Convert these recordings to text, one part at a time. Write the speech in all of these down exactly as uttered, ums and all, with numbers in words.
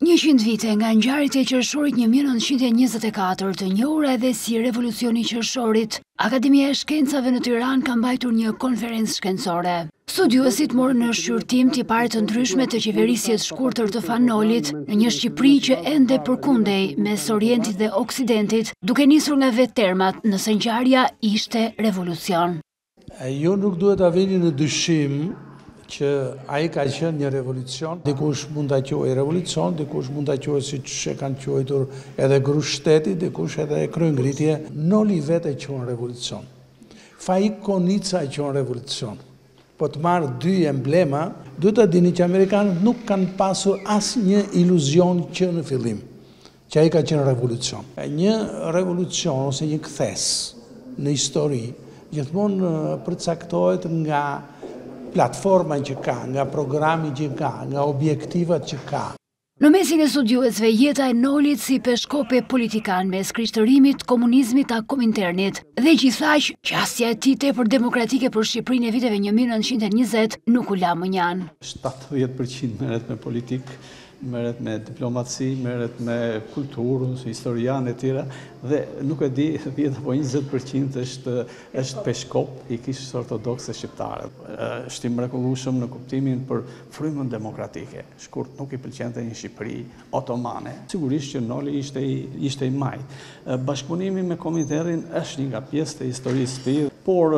njëqind vite nga ngjarjet e qershorit një mijë e nëntëqind e njëzet e katër, të njohur edhe si Revolucioni i Qershorit, Akademia e Shkencave në Tiranë ka mbajtur një konferencë shkencore. Studiuesit morën në shqyrtim tipare të ndryshme të qeverisjes shkurtër të Fanolit në një Shqipëri që ende përkundej mes Orientit dhe Oksidentit, duke nisur nga vetë termat nëse ngjarja ishte revolucion. Ju nuk duhet ta vini në dyshim që ai ka qenë një revolucion, dikush mund ta quajë revolucion, dikush mund ta quajë siç e kanë quajtur edhe grush shteti, dikush edhe kryengritje. Noli vetë e quajnë revolucion. Faik Konica e quajnë revolucion. Po të marrë dy emblema, duhet ta dini që amerikanët nuk kanë pasur asnjë iluzion që në fillim, që ai ka qenë revolucion. Një revolucion ose një kthes në histori gjithmonë përcaktohet nga platforma që ka, nga programi që ka, nga objektivat që ka. Në mesin e studiuesve, jeta e Nolit si peshkope politikan mes krishtërimit, komunizmit ta Kominternit dhe gjithaq qasja e tij tepër demokratike për Shqipërinë e viteve një mijë e nëntëqind e njëzet nuk u la më njan. shtatëdhjetë përqind merret me politikë, merret me diplomaci, merret me kulturë, historianë e tjera dhe nuk e di dhjetë apo njëzet përqind është është peshkop i kishës ortodokse shqiptare. Është i mrekullueshëm në kuptimin për frymën demokratike. Shkurt nuk i pëlqente një Shqipëri otomane. Sigurisht që Noli ishte i ishte i majt. Bashkëpunimi me Kominternin është një nga pjesët e historisë së tij, por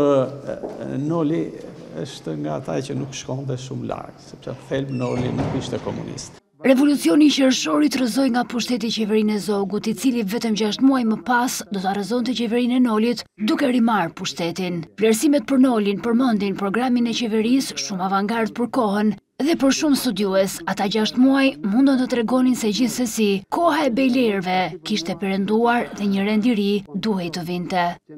Noli është nga ata që nuk shkonte shumë larg, sepse thelb Noli nuk ishte komunist. Revolucioni i Qershorit rrëzoi nga pushteti qeverinë e Zogut, i cili vetëm gjashtë muaj më pas do ta rrëzonte qeverinë e Nolit, duke rimarrë pushtetin. Vlerësimet për Nolin përmendin programin e qeverisë shumë avangard për kohën, dhe për shumë studiues, ata gjashtë muaj mundon të tregonin se gjithsesi koha e bejlerëve kishte perënduar dhe një rend i ri duhej të vinte.